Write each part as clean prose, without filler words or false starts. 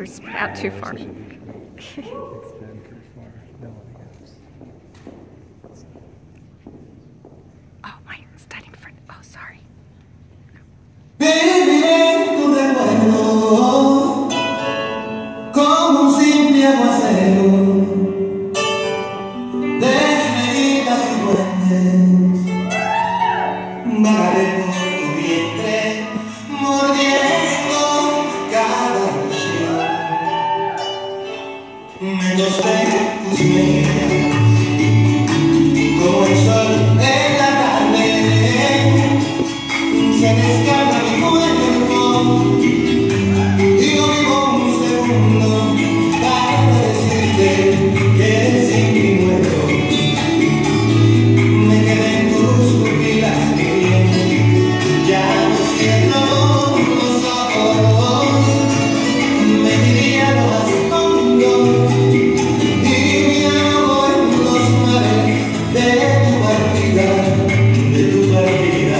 out too far. Extend too far. No, Oh, mine's standing in front. Oh, sorry. Viviré tu recuerdo como un simple aguacero, despedidas y puentes, vagaré por tu vientre, mordiendo cada ilusión. Me tosté tus mejillas como el sol en la tarde, se descarga mi cuerpo y no vivo un segundo para decirte que sin ti muero. Me quedé en tus pupilas, mi bien, ya no cierro los ojos, me diría lo más hondo y me ahogo en los mares de tu partida, de tu partida.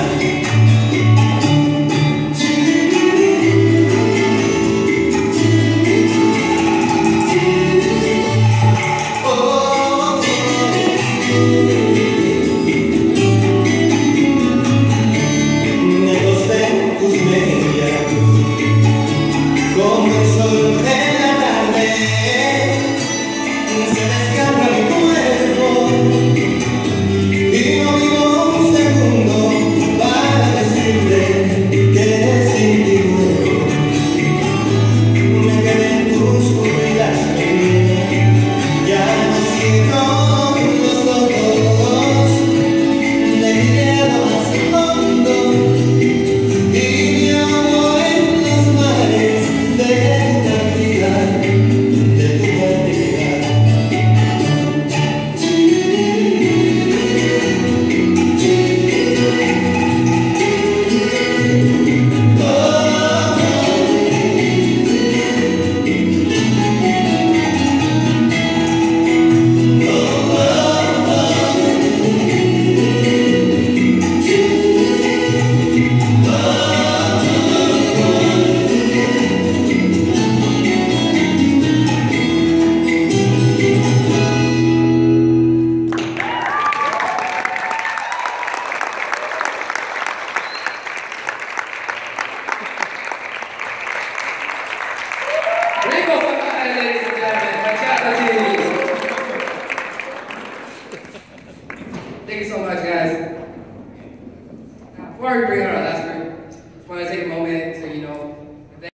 Me acosté en tus mejillas como el sol en la tarde, se descarga mi cuerpo y no vivo un segundo para decirte que sin ti muero. Me quedé en tus pupilas, mi niña, ya no cierro los ojos, me diré lo más hondo y me ahogo en los mares de tu partida, de tu partida. Ritmo, Salvaje, ladies and gentlemen. Bachata team. Thank you so much, guys. Now, before we bring out our last group, just want to take a moment to,